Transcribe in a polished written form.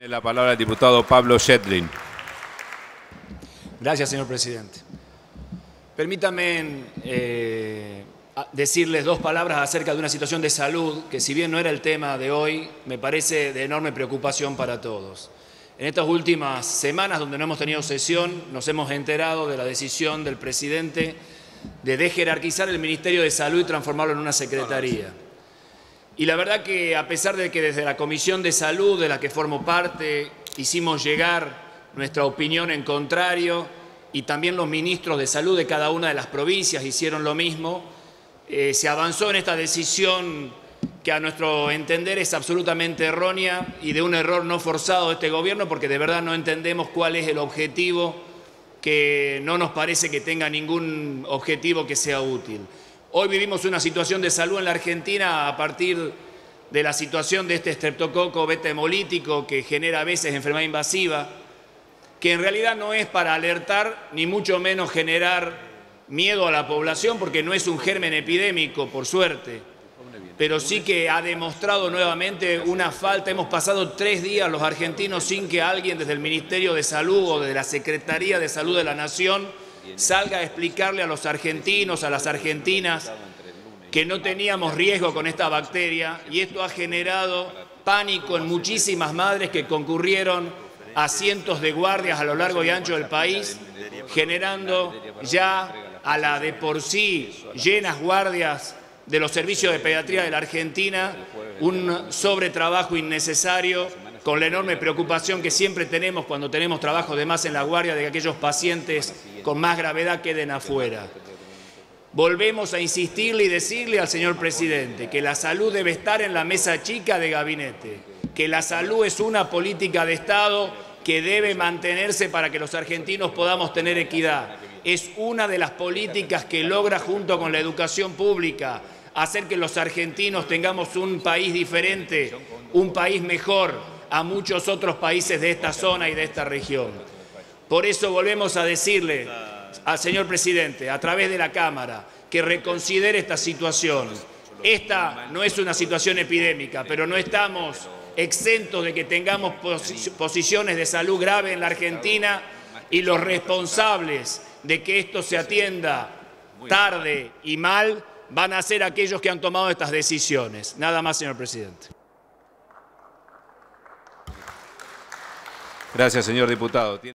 La palabra al diputado Pablo Schedrin. Gracias, señor presidente. Permítanme decirles dos palabras acerca de una situación de salud que, si bien no era el tema de hoy, me parece de enorme preocupación para todos. En estas últimas semanas, donde no hemos tenido sesión, nos hemos enterado de la decisión del presidente de desjerarquizar el Ministerio de Salud y transformarlo en una secretaría. Y la verdad que, a pesar de que desde la Comisión de Salud, de la que formo parte, hicimos llegar nuestra opinión en contrario, y también los ministros de salud de cada una de las provincias hicieron lo mismo, se avanzó en esta decisión que, a nuestro entender, es absolutamente errónea y de un error no forzado de este gobierno, porque de verdad no entendemos cuál es el objetivo, que no nos parece que tenga ningún objetivo que sea útil. Hoy vivimos una situación de salud en la Argentina a partir de la situación de este estreptococo beta hemolítico que genera a veces enfermedad invasiva, que en realidad no es para alertar ni mucho menos generar miedo a la población, porque no es un germen epidémico, por suerte, pero sí que ha demostrado nuevamente una falta. Hemos pasado 3 días los argentinos sin que alguien desde el Ministerio de Salud o de la Secretaría de Salud de la Nación salga a explicarle a los argentinos, a las argentinas, que no teníamos riesgo con esta bacteria, y esto ha generado pánico en muchísimas madres que concurrieron a cientos de guardias a lo largo y ancho del país, generando ya a la de por sí llenas guardias de los servicios de pediatría de la Argentina un sobretrabajo innecesario, con la enorme preocupación que siempre tenemos cuando tenemos trabajo de más en la guardia, de que aquellos pacientes con más gravedad queden afuera. Volvemos a insistirle y decirle al señor presidente que la salud debe estar en la mesa chica de gabinete, que la salud es una política de Estado que debe mantenerse para que los argentinos podamos tener equidad. Es una de las políticas que logra, junto con la educación pública, hacer que los argentinos tengamos un país diferente, un país mejor a muchos otros países de esta zona y de esta región. Por eso volvemos a decirle al señor presidente, a través de la Cámara, que reconsidere esta situación. Esta no es una situación epidémica, pero no estamos exentos de que tengamos posiciones de salud grave en la Argentina, y los responsables de que esto se atienda tarde y mal van a ser aquellos que han tomado estas decisiones. Nada más, señor presidente. Gracias, señor diputado.